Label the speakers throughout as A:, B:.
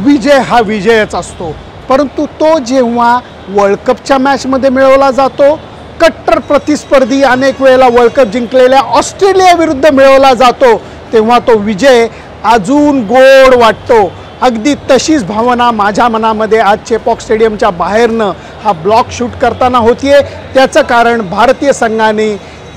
A: विजय हा विजयच असतो, परंतु तो जेव्हा वर्ल्ड कपच्या मॅचमध्ये मिळवला जातो, कट्टर प्रतिस्पर्धी अनेक वेळेला वर्ल्ड कप जिंकलेल्या ऑस्ट्रेलिया विरुद्ध मिळवला जातो, तेव्हा तो विजय अजून गोड वाटतो। अगदी तशीच भावना माझ्या मनामध्ये आज चेपॉक स्टेडियमच्या बाहेरनं हा ब्लॉग शूट करताना होतीये। त्याचं कारण भारतीय संघाने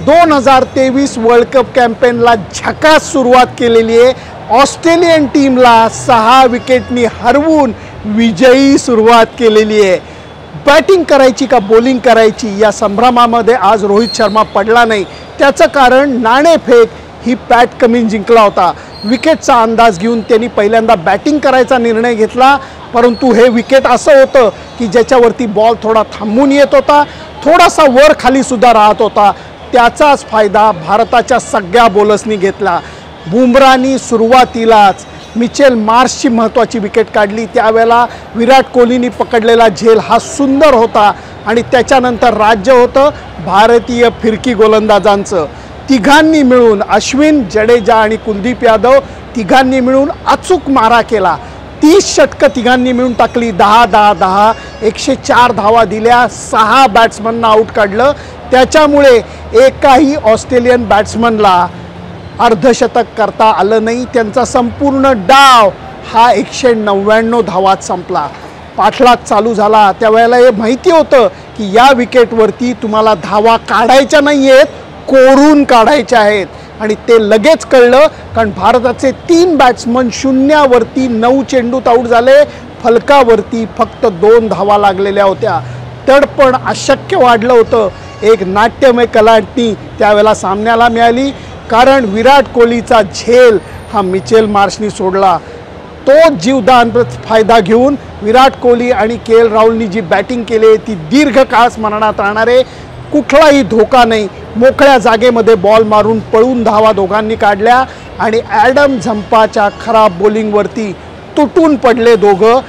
A: 2023 वर्ल्ड कप कॅम्पेनला झकास सुरुवात केलेली आहे। ऑस्ट्रेलियन टीमला 6 विकेटनी हरवून विजयी सुरुवात केलेली आहे। बॅटिंग करायची का बॉलिंग करायची या संभ्रमामध्ये आज रोहित शर्मा पडला नाही। त्याचं कारण नाणेफेक ही पॅट कमिन्स जिंकला होता। विकेटचा अंदाज घेऊन त्यांनी पहिल्यांदा बॅटिंग करायचा निर्णय घेतला, परंतु हे विकेट असं होतं की ज्याच्यावरती बॉल थोडा थांबून येत होता, थोडासा वर खाली सुद्धा राहत होता। त्याचाच फायदा भारताच्या सगळ्या बॉलर्सनी घेतला। बुमराहनी सुरुवातीलाच मिचेल मार्शची महत्त्वाची विकेट काढली, त्यावेळेला विराट कोहलीनी पकडलेला झेल हा सुंदर होता आणि त्याच्यानंतर राज्य होतं भारतीय फिरकी गोलंदाजांचं। तिघांनी मिळून अश्विन, जडेजा आणि कुलदीप यादव तिघांनी मिळून अचूक मारा केला। 30 षटकं तिघांनी मिळून टाकली, 10-10-10 104 धावा दिल्या, 6 बॅट्समनना आउट काढलं। त्याच्यामुळे एकाही ऑस्ट्रेलियन बॅट्समनला अर्धशतक करता आलं नाही। त्यांचा संपूर्ण डाव हा 199 धावात संपला। पाठलाग चालू झाला त्यावेळेला हे माहिती होतं की या विकेटवरती तुम्हाला धावा काढायच्या नाही आहेत, कोरून काढायच्या आहेत आणि ते लगेच कळलं, कारण भारताचे 3 बॅट्समन शून्यावरती 9 चेंडूत आऊट झाले। फलकावरती फक्त 2 धावा लागलेल्या होत्या। तडपण अशक्य वाढलं होतं। एक नाट्यमय कलाटणी त्यावेळेला सामन्याला मिळाली, कारण विराट कोहलीचा झेल हा मिचेल मार्शनी सोडला। तो जीवदान फायदा घेऊन विराट कोहली आणि के.एल. राहुलनी जी बॅटिंग केली ती दीर्घकाळ स्मरणात राहणार आहे। कुठलाही धोका नाही, मोकळ्या जागेमध्ये बॉल मारून पळून धावा दोघांनी काढल्या आणि ॲडम झंपाच्या खराब बॉलिंगवरती तुटून पडले दोघं।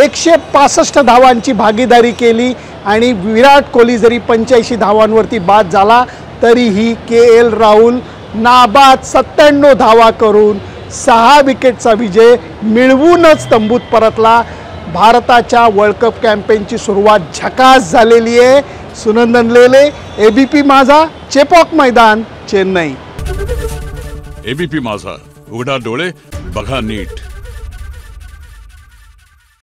A: 165 धावांची भागीदारी केली आणि विराट कोहली जरी 85 धावांवरती बाद झाला तरीही के.एल. राहुल नाबाद 97 धावा करून 6 विकेटचा विजय मिळवूनच तंबूत परतला। भारताच्या वर्ल्ड कप कॅम्पेनची सुरुवात झकास झालेली आहे। सुनंदन लेले, एबीपी माझा, चेपॉक मैदान, चेन्नई।
B: एबीपी माझा, उघडा डोळे बघा नीट।